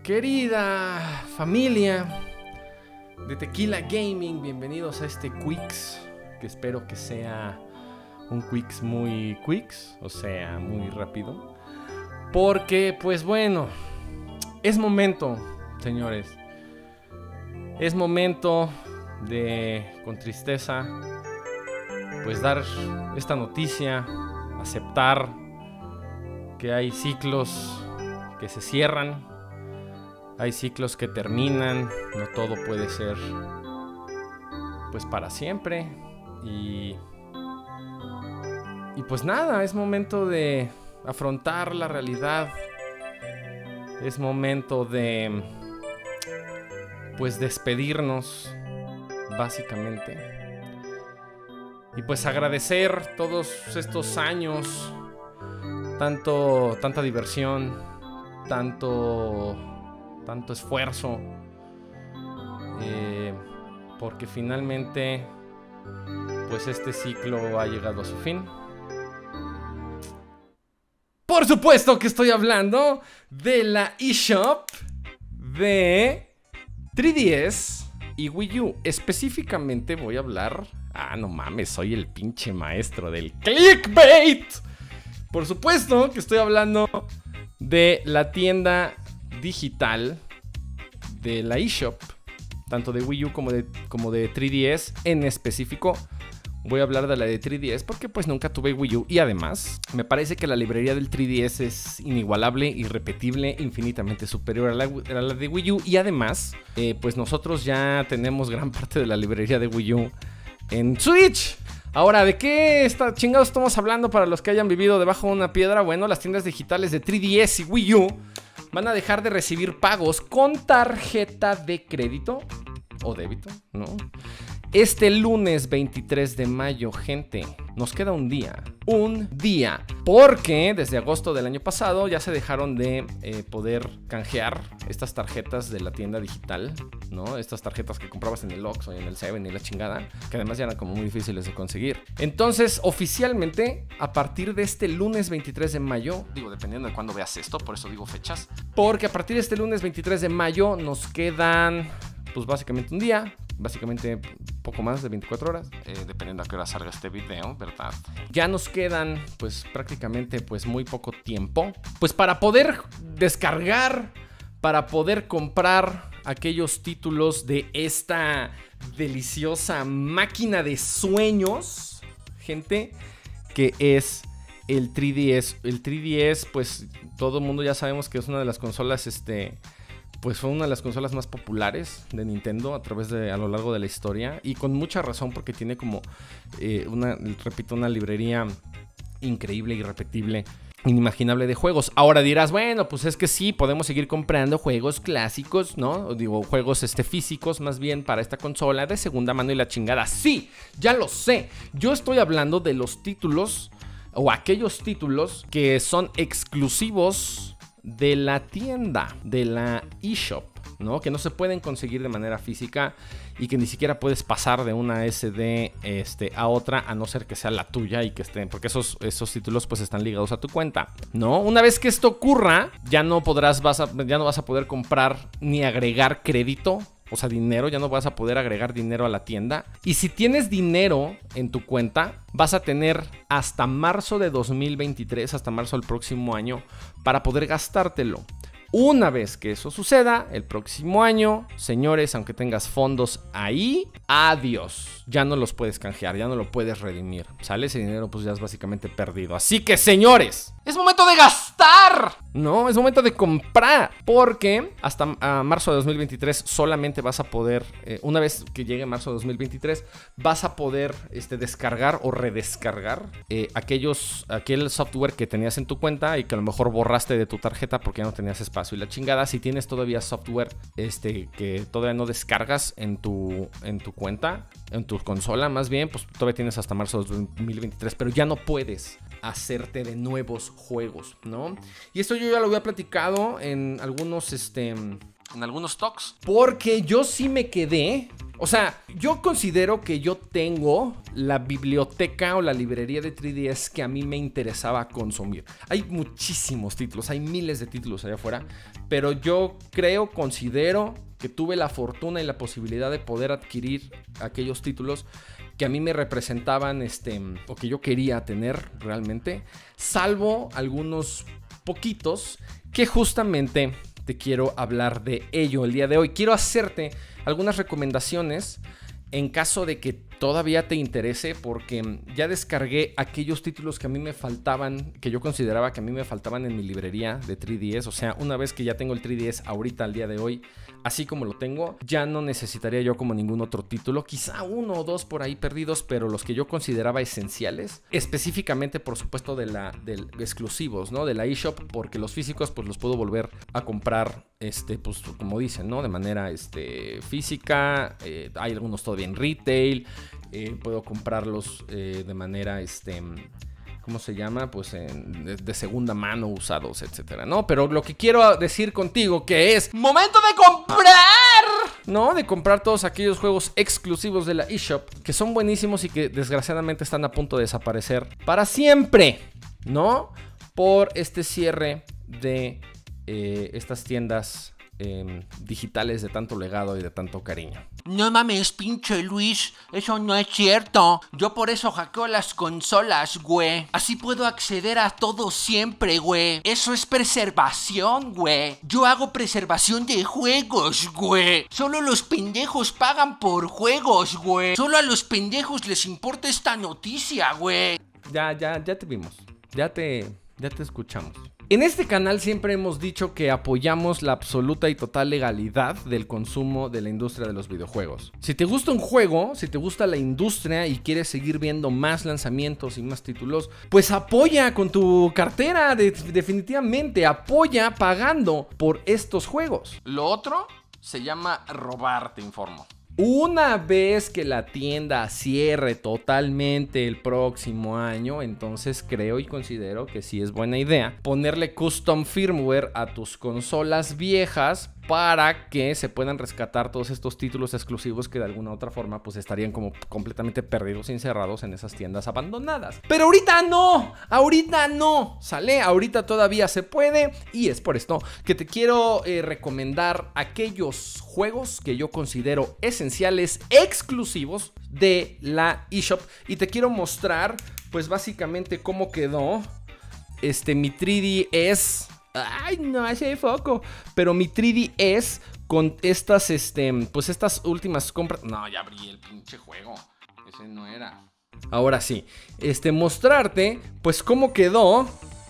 Querida familia de Tequila Gaming, bienvenidos a este Quicks, que espero que sea un Quicks muy Quicks, o sea, muy rápido. Porque, pues bueno, es momento, señores. Es momento de, con tristeza, pues dar esta noticia, aceptar que hay ciclos que se cierran. Hay ciclos que terminan, no todo puede ser pues para siempre. Y pues nada, es momento de afrontar la realidad. Es momento de pues despedirnos, básicamente. Y pues agradecer todos estos años, tanta diversión, tanto esfuerzo, porque finalmente pues este ciclo ha llegado a su fin. Por supuesto que estoy hablando de la eShop de 3DS y Wii U. Específicamente voy a hablar... no mames, soy el pinche maestro del clickbait. Por supuesto que estoy hablando de la tienda digital de la eShop, tanto de Wii U como de 3DS. En específico voy a hablar de la de 3DS porque pues nunca tuve Wii U y además me parece que la librería del 3DS es inigualable, irrepetible, infinitamente superior a la de Wii U. Y además pues nosotros ya tenemos gran parte de la librería de Wii U en Switch. Ahora, ¿de qué chingados estamos hablando para los que hayan vivido debajo de una piedra? Bueno, las tiendas digitales de 3DS y Wii U van a dejar de recibir pagos con tarjeta de crédito o débito, ¿no? Este lunes 23 de mayo, gente, nos queda un día, porque desde agosto del año pasado ya se dejaron de poder canjear estas tarjetas de la tienda digital, ¿no? Estas tarjetas que comprabas en el Oxxo y en el Seven y la chingada, que además ya eran como muy difíciles de conseguir. Entonces, oficialmente, a partir de este lunes 23 de mayo, digo, dependiendo de cuándo veas esto, por eso digo fechas, porque a partir de este lunes 23 de mayo nos quedan, pues básicamente un día, básicamente poco más de 24 horas, dependiendo a qué hora salga este video, ¿verdad? Ya nos quedan pues prácticamente pues muy poco tiempo, pues para poder descargar, para poder comprar aquellos títulos de esta deliciosa máquina de sueños, gente, que es el 3DS. El 3DS, pues todo el mundo ya sabemos que es una de las consolas, pues fue una de las consolas más populares de Nintendo a lo largo de la historia. Y con mucha razón, porque tiene como una librería increíble, irrepetible, inimaginable de juegos. Ahora dirás, bueno, pues es que sí, podemos seguir comprando juegos clásicos, ¿no? Digo, juegos físicos más bien para esta consola de segunda mano y la chingada. Sí, ya lo sé. Yo estoy hablando de los títulos o aquellos títulos que son exclusivos de la tienda, de la eShop, ¿no? Que no se pueden conseguir de manera física y que ni siquiera puedes pasar de una SD a otra, a no ser que sea la tuya y que estén, porque esos títulos pues están ligados a tu cuenta, ¿no? Una vez que esto ocurra, ya no vas a poder comprar ni agregar crédito. O sea, dinero, ya no vas a poder agregar dinero a la tienda. Y si tienes dinero en tu cuenta, vas a tener hasta marzo de 2023, hasta marzo del próximo año, para poder gastártelo. Una vez que eso suceda, el próximo año, señores, aunque tengas fondos ahí, adiós. Ya no los puedes canjear, ya no lo puedes redimir, ¿sale? Ese dinero pues ya es básicamente perdido. Así que, señores, es momento de gastar, ¿no? Es momento de comprar, porque hasta marzo de 2023 solamente vas a poder, una vez que llegue marzo de 2023, vas a poder descargar o redescargar aquel software que tenías en tu cuenta y que a lo mejor borraste de tu tarjeta porque ya no tenías espacio y la chingada. Si tienes todavía software que todavía no descargas en tu cuenta, en tu consola más bien, pues todavía tienes hasta marzo de 2023, pero ya no puedes hacerte de nuevos juegos, ¿no? Y esto yo ya lo había platicado en algunos en algunos talks. Porque yo sí me quedé... O sea, yo considero que yo tengo la biblioteca o la librería de 3DS que a mí me interesaba consumir. Hay muchísimos títulos, hay miles de títulos allá afuera, pero yo considero que tuve la fortuna y la posibilidad de poder adquirir aquellos títulos que a mí me representaban, o que yo quería tener realmente, salvo algunos poquitos que justamente te quiero hablar de ello el día de hoy. Quiero hacerte algunas recomendaciones en caso de que todavía te interese, porque ya descargué aquellos títulos que a mí me faltaban, que yo consideraba que a mí me faltaban en mi librería de 3DS. O sea, una vez que ya tengo el 3DS ahorita, al día de hoy, así como lo tengo, ya no necesitaría yo como ningún otro título. Quizá uno o dos por ahí perdidos, pero los que yo consideraba esenciales, específicamente, por supuesto, de exclusivos, ¿no? De la eShop, porque los físicos, pues los puedo volver a comprar, pues como dicen, ¿no? De manera física. Hay algunos todavía en retail. Puedo comprarlos de manera, ¿cómo se llama? Pues de segunda mano, usados, etcétera, ¿no? Pero lo que quiero decir contigo que es ¡momento de comprar! ¿No? De comprar todos aquellos juegos exclusivos de la eShop que son buenísimos y que desgraciadamente están a punto de desaparecer para siempre, ¿no? Por este cierre de estas tiendas digitales de tanto legado y de tanto cariño. No mames, pinche Luis, eso no es cierto. Yo por eso hackeo las consolas, güey. Así puedo acceder a todo siempre, güey. Eso es preservación, güey. Yo hago preservación de juegos, güey. Solo los pendejos pagan por juegos, güey. Solo a los pendejos les importa esta noticia, güey. Ya te vimos. Ya te escuchamos. En este canal siempre hemos dicho que apoyamos la absoluta y total legalidad del consumo de la industria de los videojuegos. Si te gusta un juego, si te gusta la industria y quieres seguir viendo más lanzamientos y más títulos, pues apoya con tu cartera, definitivamente apoya pagando por estos juegos. Lo otro se llama robar, te informo. Una vez que la tienda cierre totalmente el próximo año, entonces creo y considero que sí es buena idea ponerle custom firmware a tus consolas viejas para que se puedan rescatar todos estos títulos exclusivos que de alguna u otra forma pues estarían como completamente perdidos y encerrados en esas tiendas abandonadas. Pero ahorita no, ¿sale? Ahorita todavía se puede, y es por esto que te quiero recomendar aquellos juegos que yo considero esenciales, exclusivos de la eShop, y te quiero mostrar pues básicamente cómo quedó mi 3DS. Ay, no hace foco. Pero mi 3DS con estas, pues estas últimas compras. No, ya abrí el pinche juego. Ese no era. Ahora sí. Mostrarte, pues cómo quedó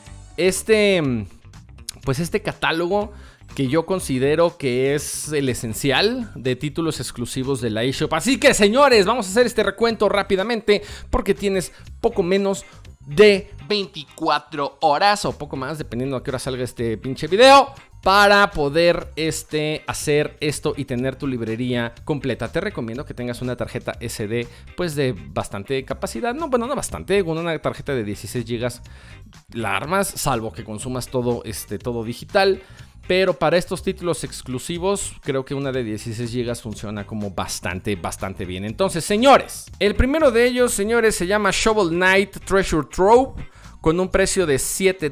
pues este catálogo que yo considero que es el esencial de títulos exclusivos de la eShop. Así que, señores, vamos a hacer este recuento rápidamente porque tienes poco menos de 24 horas o poco más, dependiendo a qué hora salga este pinche video, para poder hacer esto y tener tu librería completa. Te recomiendo que tengas una tarjeta SD pues de bastante capacidad. No, bueno, no bastante, con una tarjeta de 16 GB la armas, salvo que consumas todo digital. Pero para estos títulos exclusivos, creo que una de 16 GB funciona como bastante bien. Entonces, señores, el primero de ellos, señores, se llama Shovel Knight Treasure Trove, con un precio de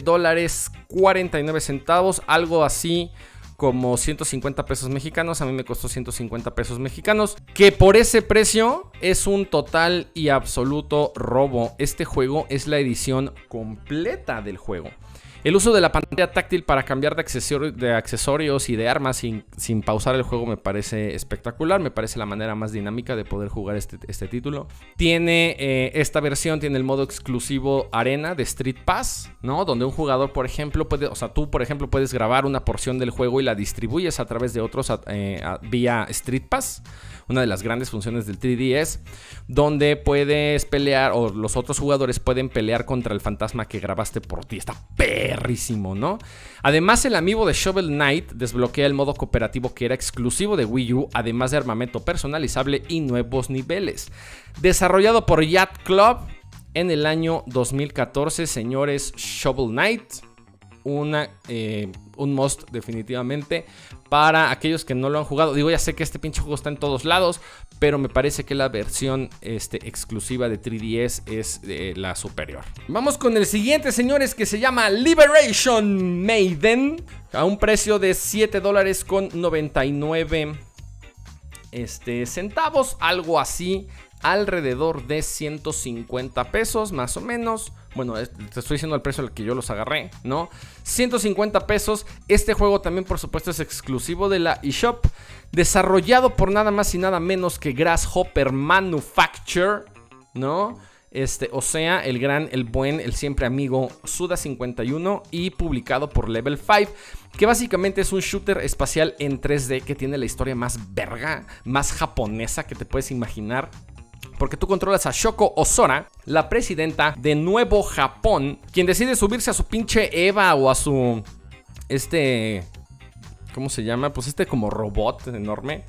$7.49, algo así como 150 pesos mexicanos. A mí me costó 150 pesos mexicanos, que por ese precio es un total y absoluto robo. Este juego es la edición completa del juego. El uso de la pantalla táctil para cambiar de accesorios y de armas sin pausar el juego me parece espectacular. Me parece la manera más dinámica de poder jugar este título. Esta versión tiene el modo exclusivo Arena de Street Pass, ¿no? Donde un jugador, por ejemplo, tú, por ejemplo, puedes grabar una porción del juego y la distribuyes a través de otros vía Street Pass. Una de las grandes funciones del 3DS, donde puedes pelear, o los otros jugadores pueden pelear contra el fantasma que grabaste por ti. Está perrísimo, ¿no? Además, el amiibo de Shovel Knight desbloquea el modo cooperativo que era exclusivo de Wii U, además de armamento personalizable y nuevos niveles. Desarrollado por Yacht Club en el año 2014, señores, Shovel Knight un must definitivamente para aquellos que no lo han jugado. Digo, ya sé que este pinche juego está en todos lados, pero me parece que la versión exclusiva de 3DS es la superior. Vamos con el siguiente, señores, que se llama Liberation Maiden, a un precio de $7.99 centavos, algo así, alrededor de 150 pesos más o menos. Bueno, te estoy diciendo el precio al que yo los agarré, ¿no? 150 pesos. Este juego también, por supuesto, es exclusivo de la eShop, desarrollado por nada más y nada menos que Grasshopper Manufacture, ¿no? O sea, el buen, el siempre amigo Suda51, y publicado por Level 5, que básicamente es un shooter espacial en 3D que tiene la historia más verga, más japonesa que te puedes imaginar. Porque tú controlas a Shoko Ozora, la presidenta de Nuevo Japón, quien decide subirse a su pinche Eva o a su... ¿cómo se llama? Pues como robot enorme.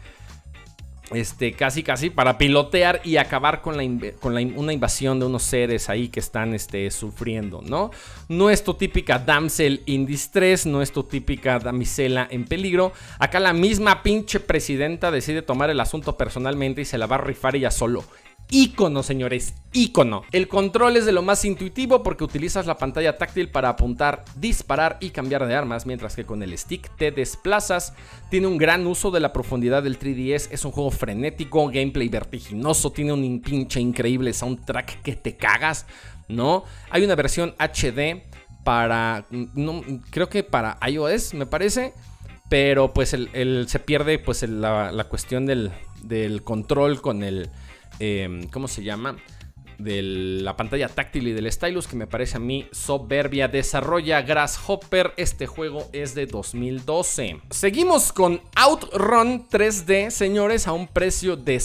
Casi para pilotear y acabar con una invasión de unos seres ahí que están sufriendo, ¿no? No es tu típica damsel in distress, no es tu típica damisela en peligro. Acá la misma pinche presidenta decide tomar el asunto personalmente y se la va a rifar ella solo. Ícono, señores, ícono. El control es de lo más intuitivo porque utilizas la pantalla táctil para apuntar, disparar y cambiar de armas, mientras que con el stick te desplazas. Tiene un gran uso de la profundidad del 3DS, es un juego frenético, gameplay vertiginoso, tiene un pinche increíble soundtrack que te cagas, ¿no? Hay una versión HD para, creo que para iOS, me parece, pero pues se pierde pues la cuestión del control con el... ¿cómo se llama? De la pantalla táctil y del stylus, que me parece a mí soberbia. Desarrolla Grasshopper. Este juego es de 2012. Seguimos con Outrun 3D, señores, a un precio de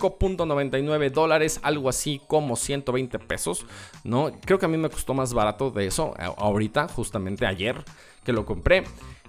$5.99, algo así como 120 pesos, ¿no? Creo que a mí me costó más barato de eso ahorita, justamente ayer que lo compré.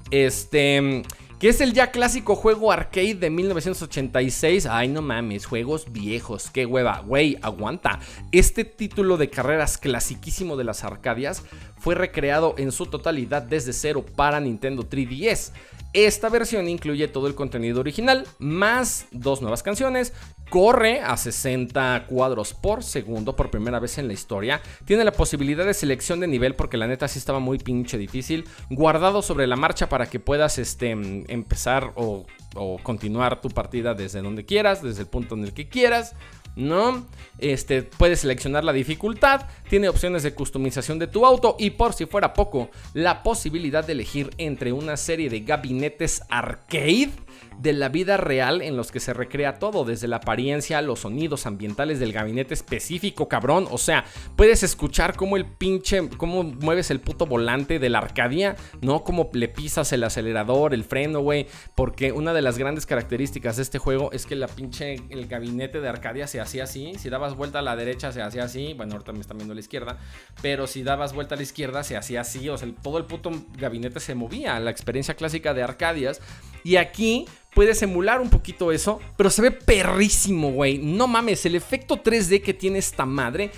Que es el ya clásico juego arcade de 1986. Ay, no mames, juegos viejos, qué hueva. Güey, aguanta. Este título de carreras clasiquísimo de las Arcadias fue recreado en su totalidad desde cero para Nintendo 3DS. Esta versión incluye todo el contenido original, más 2 nuevas canciones. Corre a 60 cuadros por segundo por primera vez en la historia. Tiene la posibilidad de selección de nivel, porque la neta sí estaba muy pinche difícil. Guardado sobre la marcha para que puedas empezar o continuar tu partida desde donde quieras, desde el punto en el que quieras, ¿no? Puedes seleccionar la dificultad, tiene opciones de customización de tu auto y, por si fuera poco, la posibilidad de elegir entre una serie de gabinetes arcade de la vida real en los que se recrea todo, desde la apariencia, los sonidos ambientales del gabinete específico, cabrón. O sea, puedes escuchar cómo cómo mueves el puto volante de la Arcadia, ¿no? Cómo le pisas el acelerador, el freno, güey. Porque una de las grandes características de este juego es que el gabinete de Arcadia se hacía así. Si dabas vuelta a la derecha se hacía así. Bueno, ahorita me están viendo a la izquierda. Pero si dabas vuelta a la izquierda se hacía así. O sea, todo el puto gabinete se movía. La experiencia clásica de Arcadias. Y aquí puedes emular un poquito eso, pero se ve perrísimo, güey. No mames, el efecto 3D que tiene esta madre,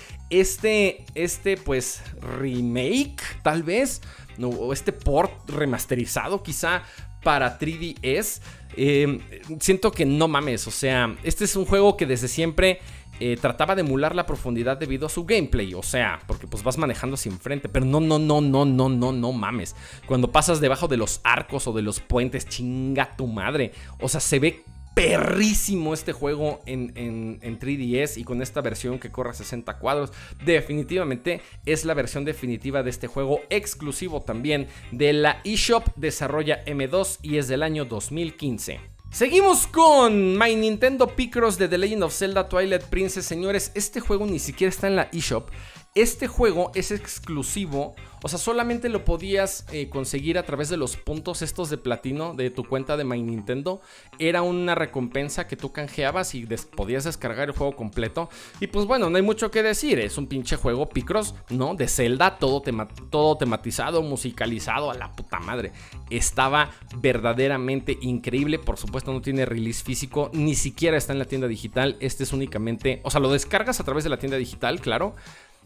pues remake, tal vez, no, o port remasterizado quizá para 3DS. Siento que no mames, o sea, este es un juego que desde siempre trataba de emular la profundidad debido a su gameplay, o sea, porque pues vas manejando hacia enfrente, pero no mames. Cuando pasas debajo de los arcos o de los puentes, chinga tu madre. O sea, se ve perrísimo este juego en 3DS, y con esta versión que corre a 60 cuadros, definitivamente es la versión definitiva de este juego, exclusivo también de la eShop. Desarrolla M2 y es del año 2015. Seguimos con My Nintendo Picross de The Legend of Zelda Twilight Princess. Señores, este juego ni siquiera está en la eShop. Este juego es exclusivo, o sea, solamente lo podías conseguir a través de los puntos estos de platino de tu cuenta de My Nintendo. Era una recompensa que tú canjeabas y podías descargar el juego completo. Y pues bueno, no hay mucho que decir, es un pinche juego Picross, ¿no? De Zelda, todo tematizado, musicalizado, a la puta madre. Estaba verdaderamente increíble. Por supuesto no tiene release físico, ni siquiera está en la tienda digital. Este es únicamente, o sea, lo descargas a través de la tienda digital, claro.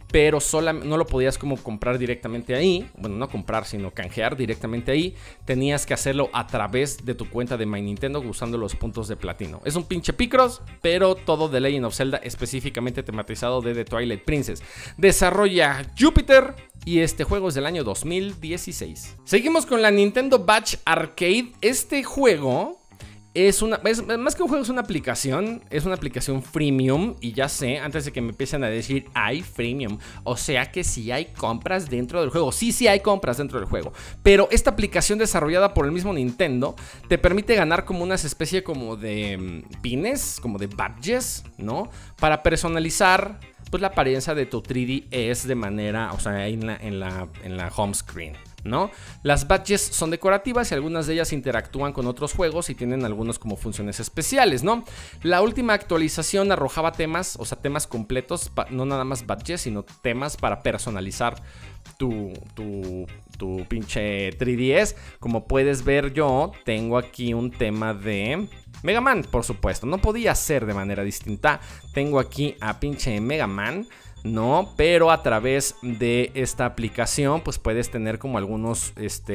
pero no lo podías como comprar directamente ahí. Bueno, no comprar, sino canjear directamente ahí. Tenías que hacerlo a través de tu cuenta de My Nintendo usando los puntos de platino. Es un pinche Picross, pero todo de Legend of Zelda, específicamente tematizado de The Twilight Princess. Desarrolla Jupiter y este juego es del año 2016. Seguimos con la Nintendo Batch Arcade. Este juego... más que un juego, es una aplicación freemium. Y ya sé, antes de que me empiecen a decir, hay freemium, o sea que sí hay compras dentro del juego. Sí hay compras dentro del juego. Pero esta aplicación desarrollada por el mismo Nintendo te permite ganar como una especie como de pines, como de badges, ¿no? Para personalizar pues la apariencia de tu 3DS de manera, o sea, en la home screen, ¿no? Las badges son decorativas y algunas de ellas interactúan con otros juegos y tienen algunos como funciones especiales, ¿no? La última actualización arrojaba temas, o sea, temas completos, no nada más badges, sino temas para personalizar tu pinche 3DS. Como puedes ver, yo tengo aquí un tema de Mega Man, por supuesto. No podía ser de manera distinta. Tengo aquí a pinche Mega Man, ¿no? Pero a través de esta aplicación pues puedes tener como algunos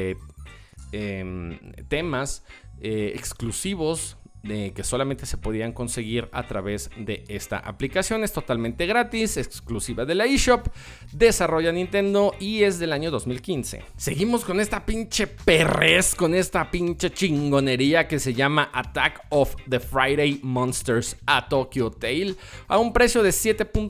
temas exclusivos que solamente se podían conseguir a través de esta aplicación. Es totalmente gratis, exclusiva de la eShop, desarrolla Nintendo y es del año 2015. Seguimos con esta pinche perrez, con esta pinche chingonería que se llama Attack of the Friday Monsters a Tokyo Tale, a un precio de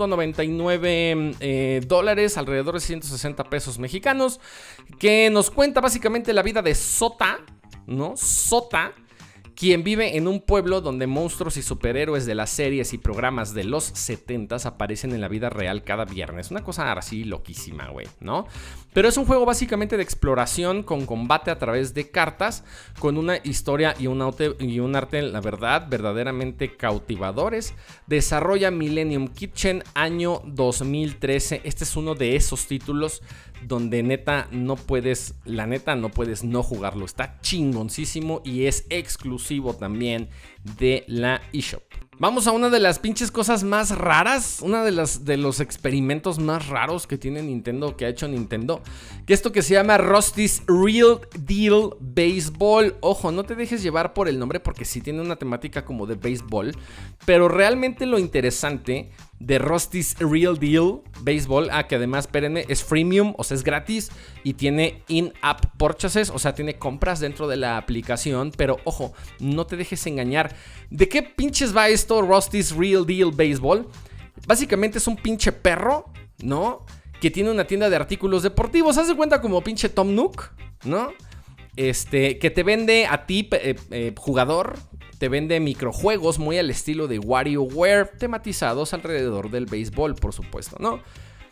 $7.99, alrededor de 160 pesos mexicanos, que nos cuenta básicamente la vida de Sota, ¿no? Sota, quien vive en un pueblo donde monstruos y superhéroes de las series y programas de los 70s aparecen en la vida real cada viernes. Una cosa así loquísima, güey, ¿no? Pero es un juego básicamente de exploración con combate a través de cartas, con una historia y un arte, la verdad, verdaderamente cautivadores. Desarrolla Millennium Kitchen, año 2013. Este es uno de esos títulos donde neta no puedes no jugarlo. Está chingoncísimo y es exclusivo también de la eShop. Vamos a una de las pinches cosas más raras, una de los experimentos más raros que tiene Nintendo, que ha hecho Nintendo, que esto que se llama Rusty's Real Deal Baseball. Ojo, no te dejes llevar por el nombre porque sí tiene una temática como de béisbol, pero realmente lo interesante de Rusty's Real Deal Baseball, que además, espérenme, es freemium, o sea, es gratis y tiene in-app purchases, o sea, tiene compras dentro de la aplicación, pero ojo, no te dejes engañar. ¿De qué pinches va esto, Rusty's Real Deal Baseball? Básicamente es un pinche perro, ¿no? Que tiene una tienda de artículos deportivos. Haz de cuenta como pinche Tom Nook, ¿no? Que te vende a ti, jugador, te vende microjuegos muy al estilo de WarioWare, tematizados alrededor del béisbol, por supuesto, ¿no?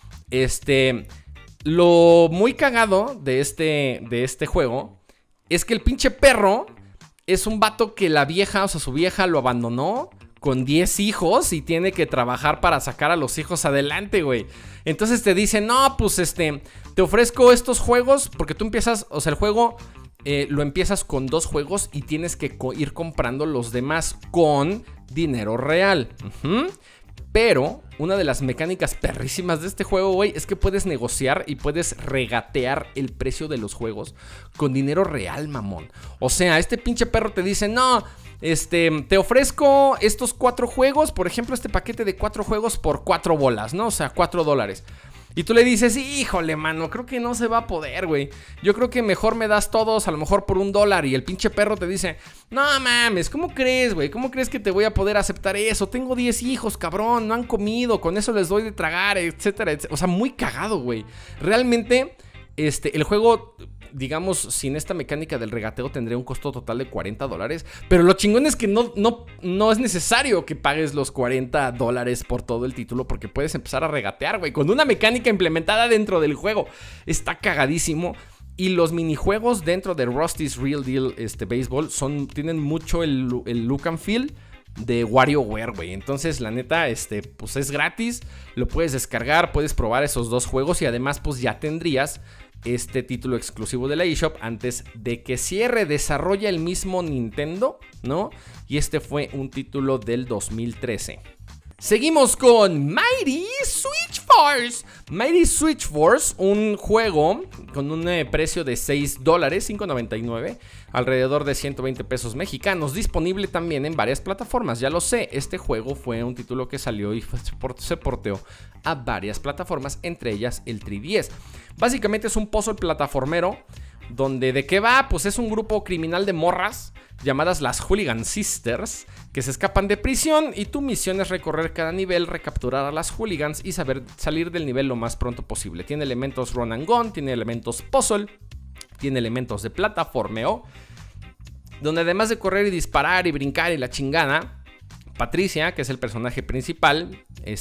Lo muy cagado de este juego es que el pinche perro es un vato que la vieja, o sea, su vieja lo abandonó con 10 hijos y tiene que trabajar para sacar a los hijos adelante, güey. Entonces te dice, no, pues te ofrezco estos juegos porque tú empiezas, o sea, el juego lo empiezas con 2 juegos y tienes que ir comprando los demás con dinero real. Pero una de las mecánicas perrísimas de este juego, güey, es que puedes negociar y puedes regatear el precio de los juegos con dinero real, mamón. O sea, este pinche perro te dice, no, te ofrezco estos 4 juegos, por ejemplo, este paquete de 4 juegos por 4 bolas, ¿no? O sea, $4. Y tú le dices, híjole, mano, creo que no se va a poder, güey. Yo creo que mejor me das todos, a lo mejor por $1. Y el pinche perro te dice, no mames, ¿cómo crees, güey? ¿Cómo crees que te voy a poder aceptar eso? Tengo 10 hijos, cabrón, no han comido, con eso les doy de tragar, etcétera, etcétera. O sea, muy cagado, güey. Realmente, el juego, digamos, sin esta mecánica del regateo tendría un costo total de $40. Pero lo chingón es que no es necesario que pagues los $40 por todo el título, porque puedes empezar a regatear, güey, con una mecánica implementada dentro del juego. Está cagadísimo. Y los minijuegos dentro de Rusty's Real Deal Baseball tienen mucho el look and feel de WarioWare, güey. Entonces, la neta, pues es gratis. Lo puedes descargar, puedes probar esos 2 juegos y además, pues ya tendrías este título exclusivo de la eShop antes de que cierre. Desarrolla el mismo Nintendo, ¿no? Y fue un título del 2013. Seguimos con Mighty Switch Force. Mighty Switch Force, un juego con un precio de $6, $5.99, alrededor de 120 pesos mexicanos, disponible también en varias plataformas. Ya lo sé, este juego fue un título que salió y se porteó a varias plataformas, entre ellas el 3DS. Básicamente es un puzzle plataformero donde ¿de qué va? Pues es un grupo criminal de morras llamadas las Hooligan Sisters que se escapan de prisión y tu misión es recorrer cada nivel, recapturar a las hooligans y salir del nivel lo más pronto posible. Tiene elementos run and gun, tiene elementos puzzle, tiene elementos de plataformeo, donde además de correr y disparar y brincar y la chingada, Patricia, que es el personaje principal,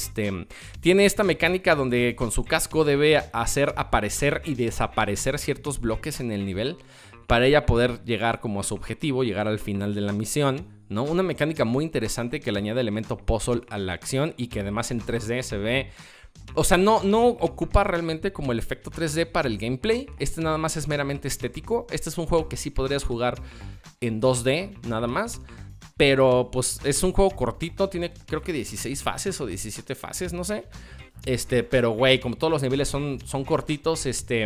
tiene esta mecánica donde con su casco debe hacer aparecer y desaparecer ciertos bloques en el nivel para ella poder llegar como a su objetivo, llegar al final de la misión, ¿no? Una mecánica muy interesante que le añade elemento puzzle a la acción y que además en 3D se ve... O sea, no ocupa realmente como el efecto 3D para el gameplay. Nada más es meramente estético. Este es un juego que sí podrías jugar en 2D, nada más. Pero pues es un juego cortito, tiene creo que 16 fases o 17 fases, no sé. Pero güey, como todos los niveles son cortitos,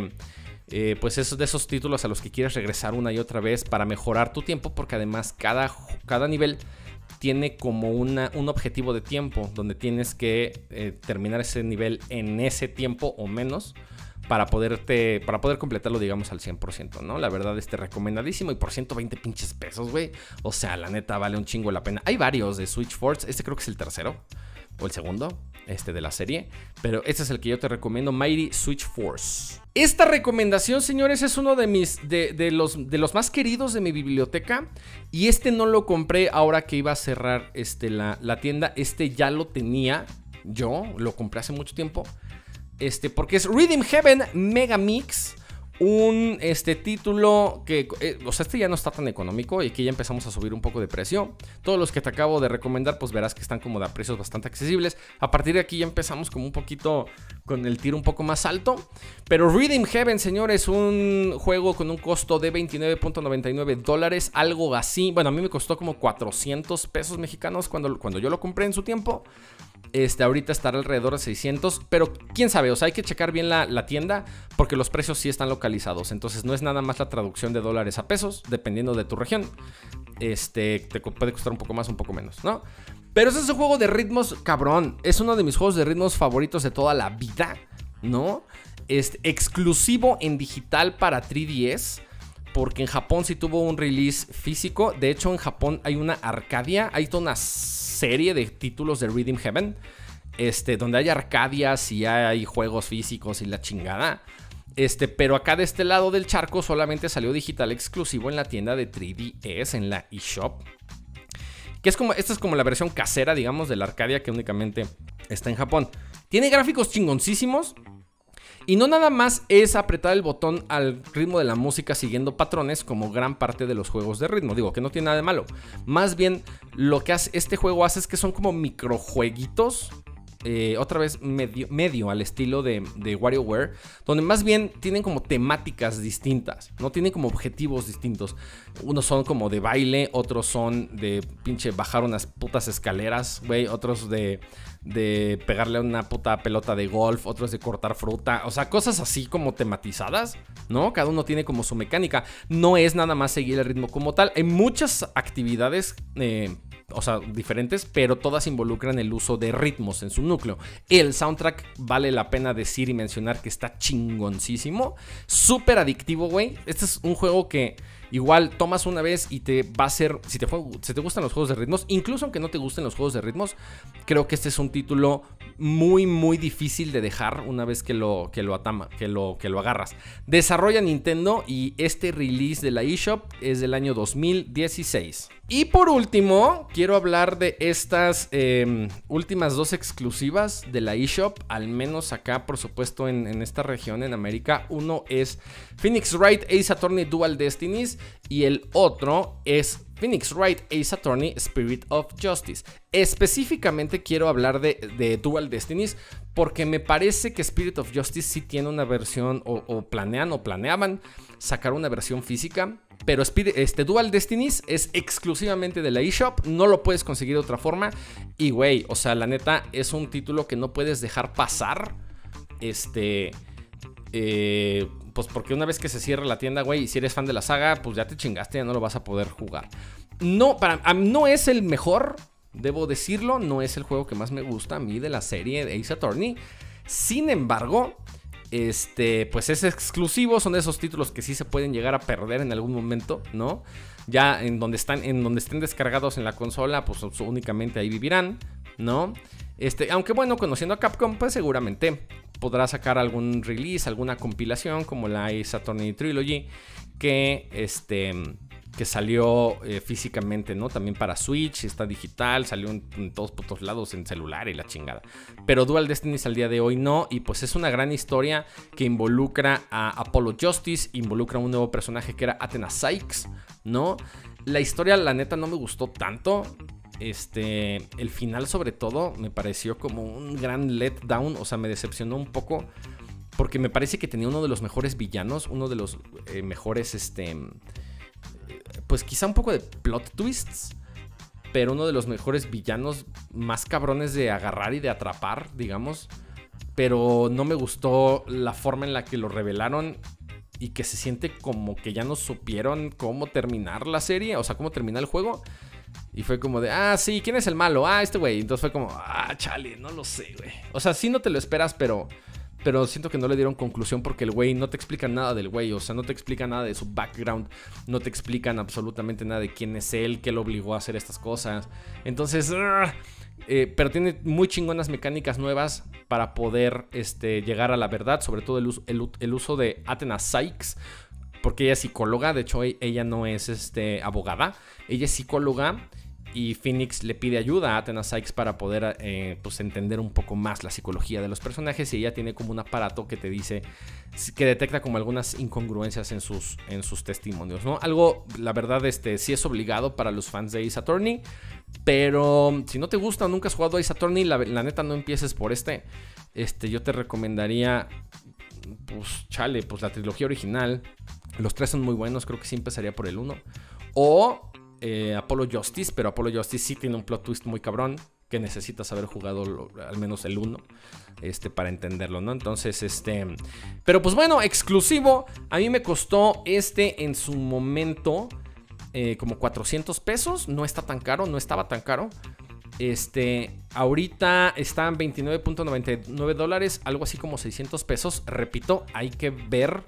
pues es de esos títulos a los que quieres regresar una y otra vez para mejorar tu tiempo, porque además cada nivel tiene como un objetivo de tiempo, donde tienes que terminar ese nivel en ese tiempo o menos, para poder completarlo, digamos, al 100%, ¿no? La verdad, recomendadísimo y por 120 pinches pesos, güey. O sea, la neta, vale un chingo la pena. Hay varios de Switch Force. Creo que es el tercero o el segundo, de la serie. Pero este es el que yo te recomiendo, Mighty Switch Force. Esta recomendación, señores, es uno de los más queridos de mi biblioteca. Y no lo compré ahora que iba a cerrar la tienda. Ya lo tenía yo, lo compré hace mucho tiempo. Porque es Rhythm Heaven Mega Mix, un título que, o sea, ya no está tan económico y aquí ya empezamos a subir un poco de precio. Todos los que te acabo de recomendar, pues verás que están como de a precios bastante accesibles. A partir de aquí ya empezamos como un poquito con el tiro un poco más alto. Pero Rhythm Heaven, señores, un juego con un costo de $29.99, algo así. Bueno, a mí me costó como 400 pesos mexicanos cuando yo lo compré en su tiempo. Ahorita estará alrededor de 600, pero quién sabe, o sea, hay que checar bien la tienda porque los precios sí están localizados, entonces no es nada más la traducción de dólares a pesos, dependiendo de tu región. Te puede costar un poco más, un poco menos, ¿no? Pero ese es un juego de ritmos, cabrón, es uno de mis juegos de ritmos favoritos de toda la vida, ¿no? Exclusivo en digital para 3DS. Porque en Japón sí tuvo un release físico. De hecho, en Japón hay una Arcadia. Hay toda una serie de títulos de Rhythm Heaven, donde hay Arcadias y hay juegos físicos y la chingada. Pero acá de este lado del charco solamente salió digital exclusivo en la tienda de 3DS, en la eShop. Que es como, esta es como la versión casera, digamos, de la Arcadia, que únicamente está en Japón. Tiene gráficos chingoncísimos. Y no nada más es apretar el botón al ritmo de la música siguiendo patrones como gran parte de los juegos de ritmo. Digo, que no tiene nada de malo. Más bien, lo que este juego hace es que son como microjueguitos. Otra vez medio al estilo de WarioWare, donde más bien tienen como temáticas distintas, no tienen como objetivos distintos. Unos son como de baile, otros son de pinche bajar unas putas escaleras, güey, otros de pegarle a una puta pelota de golf, otros de cortar fruta, o sea, cosas así como tematizadas, ¿no? Cada uno tiene como su mecánica, no es nada más seguir el ritmo como tal. Hay muchas actividades o sea, diferentes, pero todas involucran el uso de ritmos en su núcleo. El soundtrack vale la pena decir y mencionar que está chingoncísimo, súper adictivo, güey. Este es un juego que igual tomas una vez y te va a hacer, si te gustan los juegos de ritmos, incluso aunque no te gusten los juegos de ritmos, creo que este es un título muy, muy difícil de dejar una vez que lo agarras. Desarrolla Nintendo y este release de la eShop es del año 2016. Y por último, quiero hablar de estas últimas dos exclusivas de la eShop, al menos acá, por supuesto, en esta región, en América. Uno es Phoenix Wright Ace Attorney Dual Destinies y el otro es Phoenix Wright Ace Attorney Spirit of Justice. Específicamente quiero hablar de Dual Destinies porque me parece que Spirit of Justice sí tiene una versión o planeaban sacar una versión física. Pero Dual Destinies es exclusivamente de la eShop. No lo puedes conseguir de otra forma. Y, güey, o sea, la neta es un título que no puedes dejar pasar. Pues porque una vez que se cierra la tienda, güey, y si eres fan de la saga, pues ya te chingaste, ya no lo vas a poder jugar. No, no es el mejor, debo decirlo. No es el juego que más me gusta a mí de la serie de Ace Attorney. Sin embargo, pues es exclusivo. Son de esos títulos que sí se pueden llegar a perder en algún momento, ¿no? Ya en donde estén descargados en la consola, pues únicamente ahí vivirán, ¿no? Aunque bueno, conociendo a Capcom, pues seguramente podrá sacar algún release, alguna compilación como la Ace Attorney Trilogy que salió físicamente, ¿no? También para Switch, está digital, salió en todos putos lados, en celular y la chingada. Pero Dual Destinies al día de hoy no, y pues es una gran historia que involucra a Apollo Justice, involucra a un nuevo personaje que era Athena Sykes, ¿no? La historia, la neta, no me gustó tanto. El final sobre todo me pareció como un gran letdown, o sea, me decepcionó un poco porque me parece que tenía uno de los mejores villanos, uno de los mejores, pues quizá un poco de plot twists, pero uno de los mejores villanos más cabrones de agarrar y de atrapar, digamos. Pero no me gustó la forma en la que lo revelaron y que se siente como que ya no supieron cómo terminar la serie, o sea, cómo terminar el juego. Y fue como de, sí, ¿quién es el malo? Este güey. Entonces fue como, chale, no lo sé, güey. O sea, sí no te lo esperas, pero siento que no le dieron conclusión porque el güey no te explica nada del güey. O sea, no te explica nada de su background. No te explican absolutamente nada de quién es él, qué lo obligó a hacer estas cosas. Entonces, pero tiene muy chingonas mecánicas nuevas para poder llegar a la verdad. Sobre todo el uso de Athena Sykes, porque ella es psicóloga. De hecho, ella no es abogada. Ella es psicóloga y Phoenix le pide ayuda a Athena Sykes para poder pues entender un poco más la psicología de los personajes. Y ella tiene como un aparato que te dice, que detecta como algunas incongruencias en sus testimonios, ¿no? Algo, la verdad, sí es obligado para los fans de Ace Attorney. Pero si no te gusta o nunca has jugado Ace Attorney, la neta no empieces por yo te recomendaría, pues chale, pues la trilogía original. Los tres son muy buenos, creo que sí empezaría por el 1. O Apollo Justice, pero Apollo Justice sí tiene un plot twist muy cabrón que necesitas haber jugado al menos el 1 para entenderlo, ¿no? Entonces, pero pues bueno, exclusivo. A mí me costó en su momento como 400 pesos. No está tan caro, no estaba tan caro. Ahorita están $29.99, algo así como 600 pesos. Repito, hay que ver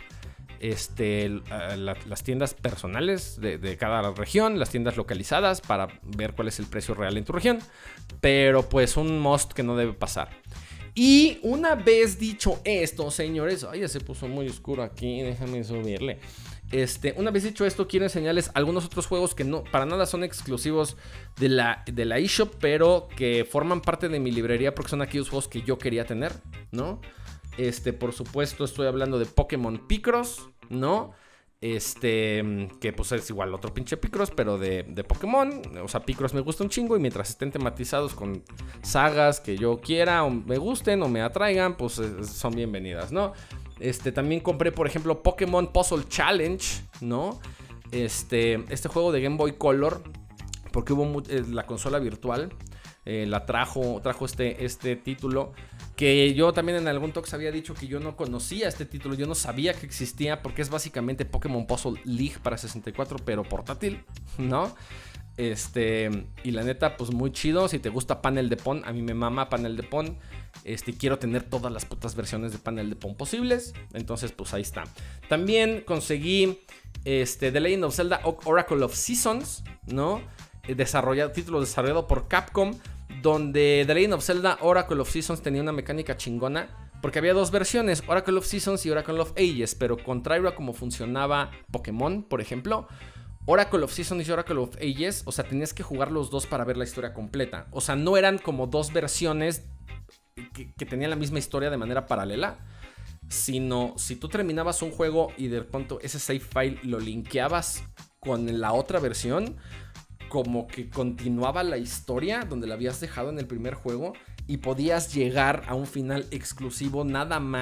las tiendas personales de cada región, las tiendas localizadas, para ver cuál es el precio real en tu región. Pero pues un must que no debe pasar. Y una vez dicho esto, señores, ya se puso muy oscuro aquí, déjame subirle. Una vez dicho esto, quiero enseñarles algunos otros juegos que no para nada son exclusivos de la eShop, pero que forman parte de mi librería porque son aquellos juegos que yo quería tener, ¿no? Por supuesto, estoy hablando de Pokémon Picross, ¿no? Que pues es igual otro pinche Picross, pero de Pokémon. O sea, Picross me gusta un chingo y mientras estén tematizados con sagas que yo quiera o me gusten o me atraigan, pues son bienvenidas, ¿no? También compré, por ejemplo, Pokémon Puzzle Challenge, ¿no? Este juego de Game Boy Color, porque hubo la consola virtual, la trajo este título, que yo también en algún talk había dicho que yo no conocía este título, yo no sabía que existía, porque es básicamente Pokémon Puzzle League para 64, pero portátil, ¿no? Y la neta, pues muy chido. Si te gusta Panel de Pon, a mí me mama Panel de Pon. Quiero tener todas las putas versiones de Panel de Pon posibles. Entonces, pues ahí está. También conseguí The Legend of Zelda Oracle of Seasons, ¿no? Título desarrollado por Capcom, donde The Legend of Zelda Oracle of Seasons tenía una mecánica chingona, porque había dos versiones, Oracle of Seasons y Oracle of Ages, pero contrario a cómo funcionaba Pokémon, por ejemplo, Oracle of Seasons y Oracle of Ages, o sea, tenías que jugar los dos para ver la historia completa. O sea, no eran como dos versiones que tenían la misma historia de manera paralela, sino si tú terminabas un juego y de pronto ese save file lo linkeabas con la otra versión, como que continuaba la historia donde la habías dejado en el primer juego y podías llegar a un final exclusivo nada más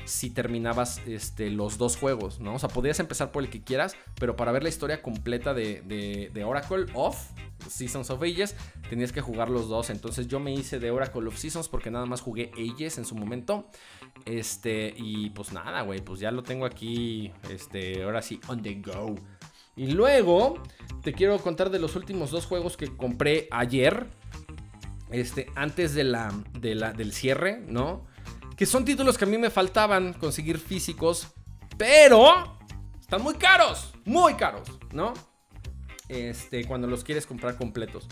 si terminabas los dos juegos, ¿no? O sea, podías empezar por el que quieras, pero para ver la historia completa de Oracle of Seasons of Ages, tenías que jugar los dos. Entonces yo me hice de Oracle of Seasons porque nada más jugué Ages en su momento. Y pues nada, güey, pues ya lo tengo aquí, ahora sí, on the go. Y luego te quiero contar de los últimos dos juegos que compré ayer, antes del cierre, ¿no? Que son títulos que a mí me faltaban conseguir físicos, pero están muy caros, ¿no? Cuando los quieres comprar completos.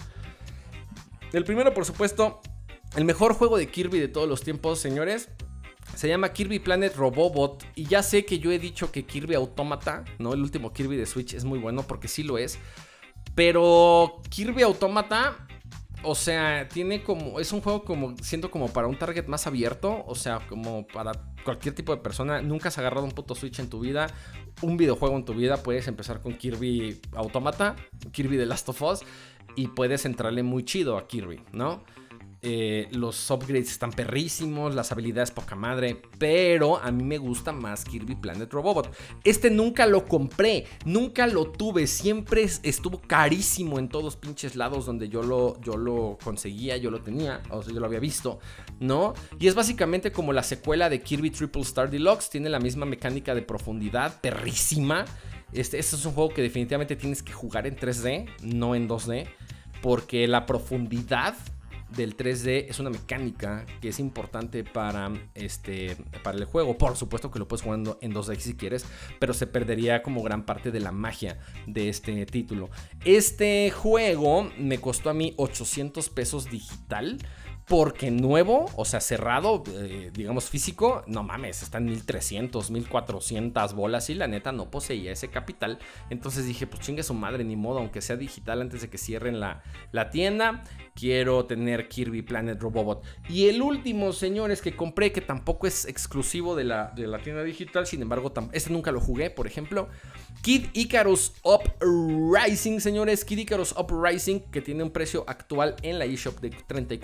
El primero, por supuesto, el mejor juego de Kirby de todos los tiempos, señores, se llama Kirby Planet Robobot. Y ya sé que yo he dicho que Kirby Automata, ¿no? El último Kirby de Switch es muy bueno, porque sí lo es. Pero Kirby Automata, o sea, es un juego siento como para un target más abierto. O sea, como para cualquier tipo de persona. Nunca has agarrado un puto Switch en tu vida, un videojuego en tu vida. Puedes empezar con Kirby Automata, Kirby The Last of Us, y puedes entrarle muy chido a Kirby, ¿no? Los upgrades están perrísimos, las habilidades poca madre, pero a mí me gusta más Kirby Planet Robobot. Nunca lo compré, nunca lo tuve, siempre estuvo carísimo en todos pinches lados donde yo lo conseguía, yo lo tenía, o sea, yo lo había visto, ¿no? Y es básicamente como la secuela de Kirby Triple Star Deluxe, tiene la misma mecánica de profundidad, perrísima. Este es un juego que definitivamente tienes que jugar en 3D, no en 2D, porque la profundidad del 3D es una mecánica que es importante para el juego. Por supuesto que lo puedes jugar en 2D si quieres, pero se perdería como gran parte de la magia de este título. Este juego me costó a mí 800 pesos digital, porque nuevo, o sea, cerrado, digamos físico, no mames, está en 1300, 1400 bolas y la neta no poseía ese capital. Entonces dije, pues chingue su madre, ni modo, aunque sea digital antes de que cierren la tienda, quiero tener Kirby Planet Robobot. Y el último, señores, que compré, que tampoco es exclusivo de la tienda digital, sin embargo, nunca lo jugué, por ejemplo, Kid Icarus Uprising, señores, Kid Icarus Uprising, que tiene un precio actual en la eShop de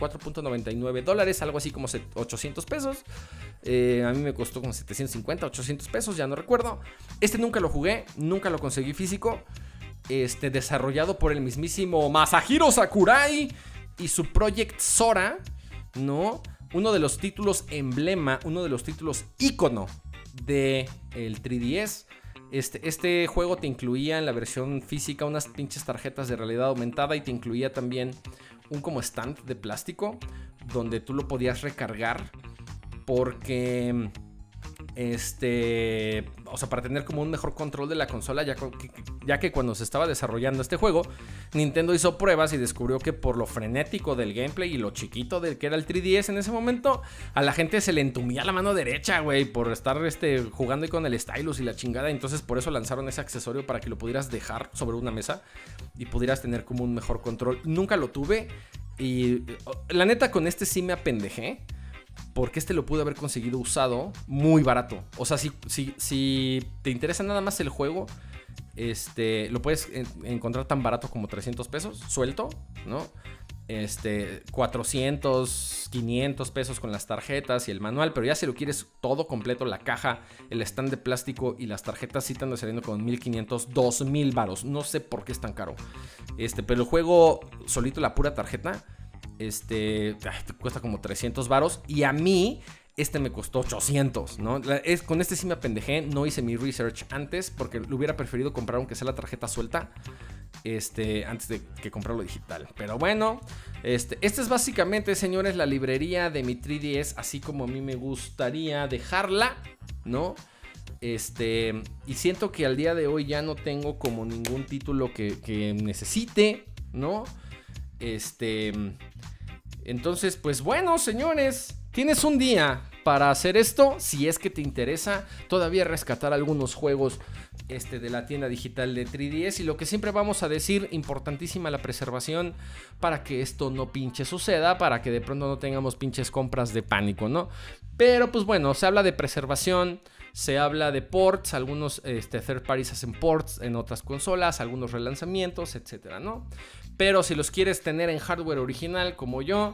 $34.99, algo así como 800 pesos. A mí me costó como 750, 800 pesos, ya no recuerdo. Nunca lo jugué, nunca lo conseguí físico. Desarrollado por el mismísimo Masahiro Sakurai y su Project Sora, ¿no? Uno de los títulos emblema, uno de los títulos ícono de el 3DS. Este juego te incluía en la versión física unas pinches tarjetas de realidad aumentada, y te incluía también un como stand de plástico donde tú lo podías recargar, porque o sea, para tener como un mejor control de la consola, ya que cuando se estaba desarrollando este juego, Nintendo hizo pruebas y descubrió que por lo frenético del gameplay y lo chiquito del que era el 3DS en ese momento, a la gente se le entumía la mano derecha, güey, por estar jugando ahí con el stylus y la chingada. Entonces por eso lanzaron ese accesorio para que lo pudieras dejar sobre una mesa y pudieras tener como un mejor control. Nunca lo tuve y la neta con sí me apendejé, porque lo pude haber conseguido usado muy barato. O sea, si te interesa nada más el juego, lo puedes encontrar tan barato como 300 pesos suelto, ¿no? 400, 500 pesos con las tarjetas y el manual. Pero ya si lo quieres todo completo, la caja, el stand de plástico y las tarjetas, sí te andan saliendo con 1500, 2000 varos. No sé por qué es tan caro. Pero el juego solito, la pura tarjeta, te cuesta como 300 varos. Y a mí me costó 800, ¿no? Con sí me apendejé. No hice mi research antes, porque lo hubiera preferido comprar aunque sea la tarjeta suelta, antes de que comprarlo digital. Pero bueno, es básicamente, señores, la librería de mi 3DS, así como a mí me gustaría dejarla, ¿no? Y siento que al día de hoy ya no tengo como ningún título que necesite, ¿no? Entonces, pues bueno, señores, tienes un día para hacer esto, si es que te interesa todavía rescatar algunos juegos de la tienda digital de 3DS. Y lo que siempre vamos a decir, importantísima la preservación para que esto no pinche suceda, para que de pronto no tengamos pinches compras de pánico, ¿no? Pero pues bueno, se habla de preservación, se habla de ports, algunos third parties hacen ports en otras consolas, algunos relanzamientos, etcétera, ¿no? Pero si los quieres tener en hardware original como yo,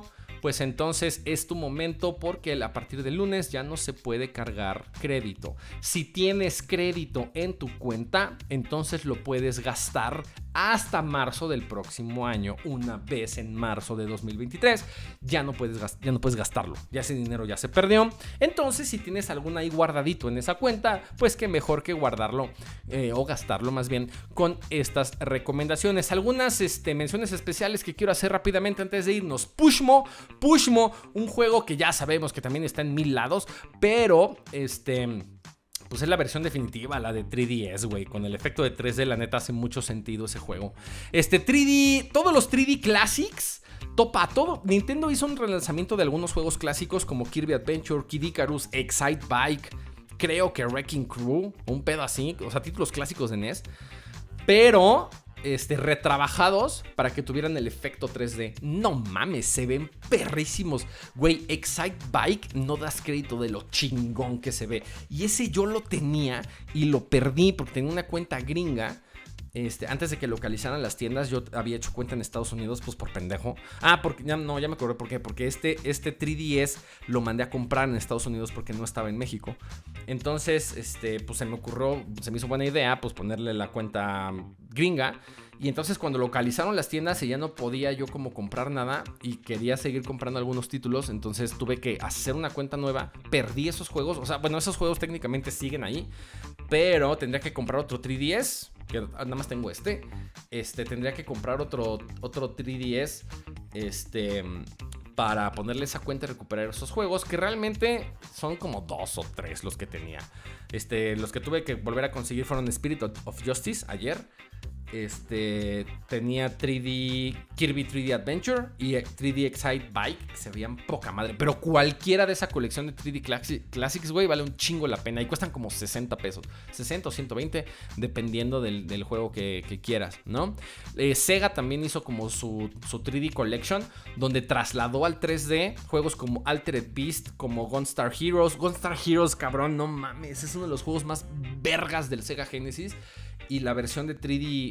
pues entonces es tu momento, porque a partir del lunes ya no se puede cargar crédito. Si tienes crédito en tu cuenta, entonces lo puedes gastar hasta marzo del próximo año. Una vez en marzo de 2023 ya no puedes gastarlo, ya ese dinero ya se perdió. Entonces, si tienes algún ahí guardadito en esa cuenta, pues qué mejor que guardarlo o gastarlo más bien con estas recomendaciones. Algunas menciones especiales que quiero hacer rápidamente antes de irnos. Pushmo, un juego que ya sabemos que también está en 1000 lados, pero pues es la versión definitiva, la de 3DS, güey. Con el efecto de 3D, la neta hace mucho sentido ese juego. 3D, todos los 3D Classics, topa todo. Nintendo hizo un relanzamiento de algunos juegos clásicos como Kirby Adventure, Kid Icarus, Excite Bike, creo que Wrecking Crew, un pedo así, o sea, títulos clásicos de NES, pero retrabajados para que tuvieran el efecto 3D. No mames, se ven perrísimos. Güey, Excite Bike, no das crédito de lo chingón que se ve. Y ese yo lo tenía y lo perdí porque tenía una cuenta gringa. Antes de que localizaran las tiendas, yo había hecho cuenta en Estados Unidos, pues por pendejo. Porque ya me acordé por qué. Porque este 3DS lo mandé a comprar en Estados Unidos porque no estaba en México. Entonces, pues se me hizo buena idea, pues ponerle la cuenta gringa. Y entonces cuando localizaron las tiendas y ya no podía yo como comprar nada y quería seguir comprando algunos títulos, entonces tuve que hacer una cuenta nueva. Perdí esos juegos, o sea, bueno, esos juegos técnicamente siguen ahí, pero tendría que comprar otro 3DS, que nada más tengo tendría que comprar otro 3DS, para ponerle esa cuenta y recuperar esos juegos, que realmente son como 2 o 3 los que tenía. Los que tuve que volver a conseguir fueron Spirit of Justice ayer. Tenía Kirby 3D Adventure y 3D Excite Bike, que se veían poca madre. Pero cualquiera de esa colección de 3D Classics, güey, vale un chingo la pena. Y cuestan como 60 pesos, 60 o 120, dependiendo del juego que quieras, ¿no? Sega también hizo como su 3D Collection, donde trasladó al 3D juegos como Altered Beast, como Gunstar Heroes. Gunstar Heroes, cabrón, no mames, es uno de los juegos más vergas del Sega Genesis. Y la versión de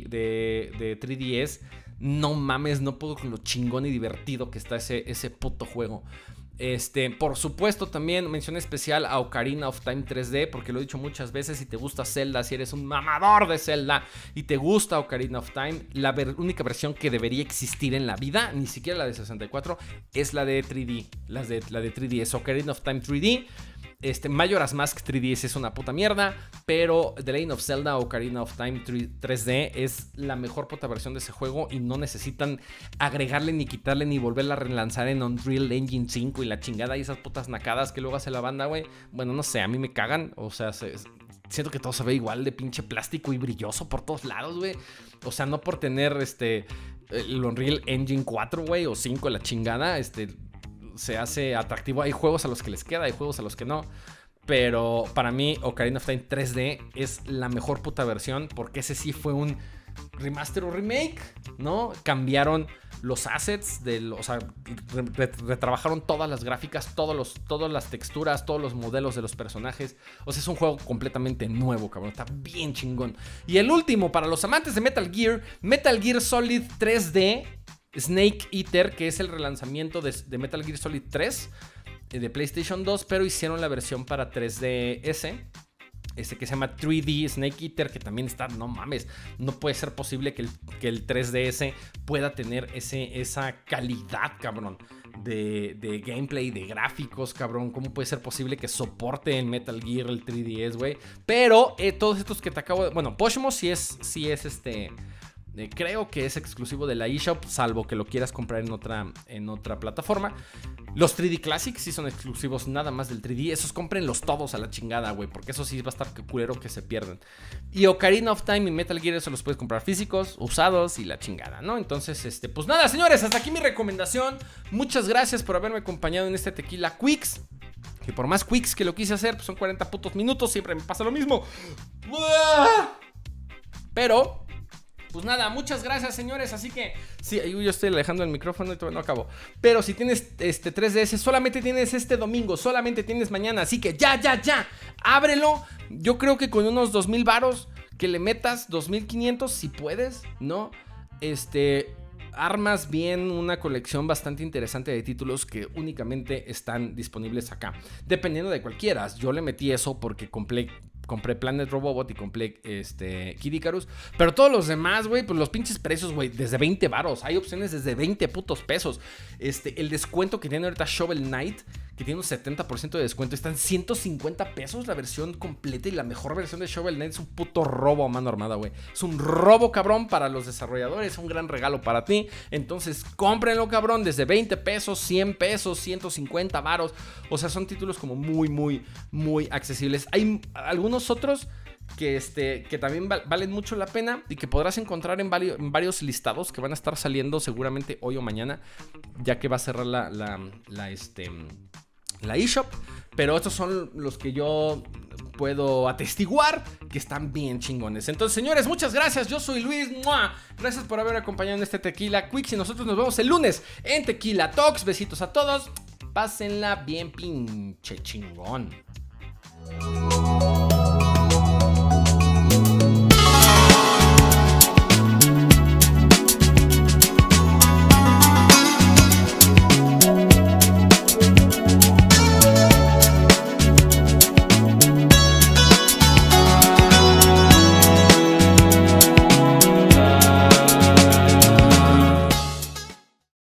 3DS, no mames, no puedo con lo chingón y divertido que está ese puto juego. Por supuesto, también mención especial a Ocarina of Time 3D, porque lo he dicho muchas veces. Si te gusta Zelda, si eres un mamador de Zelda y te gusta Ocarina of Time, la única versión que debería existir en la vida, ni siquiera la de 64, es la de 3D, la de 3DS, Ocarina of Time 3D. Majora's Mask 3DS es una puta mierda, pero The Legend of Zelda Ocarina of Time 3D es la mejor puta versión de ese juego y no necesitan agregarle ni quitarle ni volverla a relanzar en Unreal Engine 5 y la chingada y esas putas nacadas que luego hace la banda, güey. Bueno, no sé, a mí me cagan, o sea, siento que todo se ve igual de pinche plástico y brilloso por todos lados, güey. O sea, no por tener el Unreal Engine 4, güey, o 5, la chingada, se hace atractivo. Hay juegos a los que les queda, hay juegos a los que no. Pero para mí Ocarina of Time 3D es la mejor puta versión, porque ese sí fue un remaster o remake, ¿no? Cambiaron los assets, o sea, retrabajaron todas las gráficas, todas las texturas, todos los modelos de los personajes. O sea, es un juego completamente nuevo, cabrón. Está bien chingón. Y el último, para los amantes de Metal Gear Solid 3D Snake Eater, que es el relanzamiento de Metal Gear Solid 3 de PlayStation 2, pero hicieron la versión para 3DS, que se llama 3D Snake Eater, que también está, no mames, no puede ser posible que el 3DS pueda tener esa calidad, cabrón, de gameplay, de gráficos, cabrón. ¿Cómo puede ser posible que soporte en Metal Gear el 3DS, güey? Pero todos estos que te acabo de... Bueno, Poshmo sí es creo que es exclusivo de la eShop, salvo que lo quieras comprar en otra plataforma. Los 3D Classics sí son exclusivos nada más del 3D. Esos cómprenlos todos a la chingada, güey, porque eso sí va a estar culero que se pierdan. Y Ocarina of Time y Metal Gear, eso los puedes comprar físicos, usados y la chingada, ¿no? Entonces, pues nada, señores, hasta aquí mi recomendación. Muchas gracias por haberme acompañado en este Tequila Quicks. Que por más quicks que lo quise hacer, pues son 40 putos minutos, siempre me pasa lo mismo. Pero... pues nada, muchas gracias, señores. Así que, sí, yo estoy alejando el micrófono y todavía no acabo. Pero si tienes 3DS, solamente tienes este domingo, solamente tienes mañana. Así que ya, ábrelo. Yo creo que con unos 2,000 varos que le metas, 2,500 si puedes, ¿no? armas bien una colección bastante interesante de títulos que únicamente están disponibles acá, dependiendo de cualquiera. Yo le metí eso porque compré Planet Robobot y compré Kid Icarus. Pero todos los demás, güey, pues los pinches precios, güey, desde 20 varos. Hay opciones desde 20 putos pesos. El descuento que tiene ahorita Shovel Knight, que tiene un 70% de descuento, está en 150 pesos la versión completa. Y la mejor versión de Shovel Knight es un puto robo a mano armada, güey. Es un robo, cabrón, para los desarrolladores. Un gran regalo para ti. Entonces, cómprenlo, cabrón, desde 20 pesos, 100 pesos, 150 varos. O sea, son títulos como muy, muy, muy accesibles. Hay algunos otros que también valen mucho la pena y que podrás encontrar en varios listados que van a estar saliendo seguramente hoy o mañana, ya que va a cerrar la eShop. Pero estos son los que yo puedo atestiguar que están bien chingones. Entonces, señores, muchas gracias. Yo soy Luis. ¡Mua! Gracias por haber acompañado en este Tequila Quicks y nosotros nos vemos el lunes en Tequila Talks. Besitos a todos. Pásenla bien pinche chingón.